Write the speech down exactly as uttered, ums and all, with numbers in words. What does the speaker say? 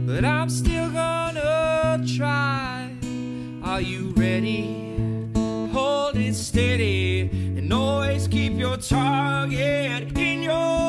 but I'm still gonna try. Are you ready? Hold it steady and always keep your target in your